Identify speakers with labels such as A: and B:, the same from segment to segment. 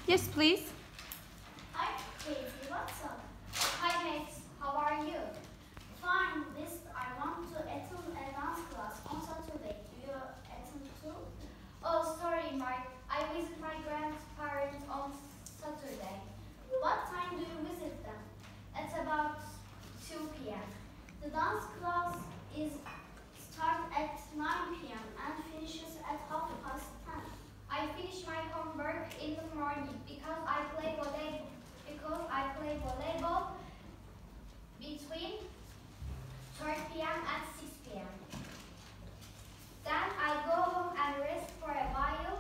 A: Yes, please.
B: Hi, Katie. What's up? Hi, mates. How are you? Fine. I want to attend a dance class on Saturday. Do you attend too? Oh, sorry, Mark. I visit my grandparents on Saturday. What time do you visit them? It's about 2 p.m. The dance class is start at 9 p.m. and finishes at 10:30. I finish my homework in the morning because I play volleyball between 3 p.m. and 6 p.m. Then I go home and rest for a while.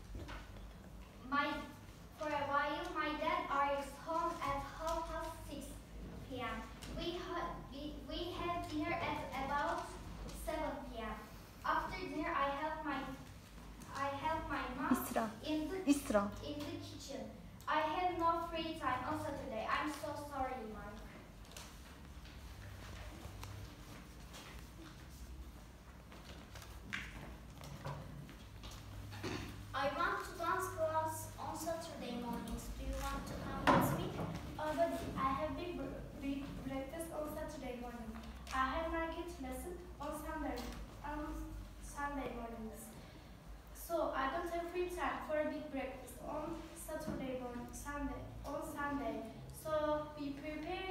B: My dad arrives home at 6:30 p.m. We have dinner at about 7 p.m. After dinner, I help my mom
A: İsra.
B: in the
A: İsra.
B: kitchen. I have no free time on Saturday. I'm so sorry, Mark. I want to dance class on Saturday mornings. Do you want to come with me? But I have big breakfast on Saturday morning. I have market lesson on Sunday mornings. So I don't have free time for a big breakfast on Saturday morning, Sunday. So we prepare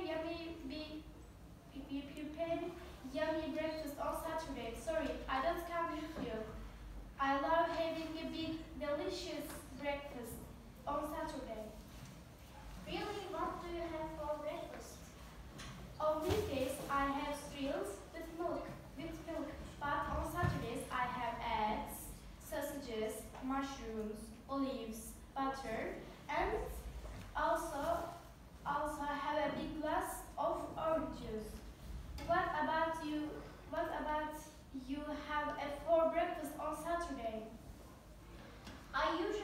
B: yummy breakfast on Saturday. Sorry, I don't come with you. I love having a big, delicious breakfast on Saturday. Really, what do you have for breakfast? On weekdays, I have cereals with milk. But on Saturdays, I have eggs, sausages, mushrooms, olives, butter, and also have a big glass of orange juice. What about you? What about you have for breakfast on Saturday? I usually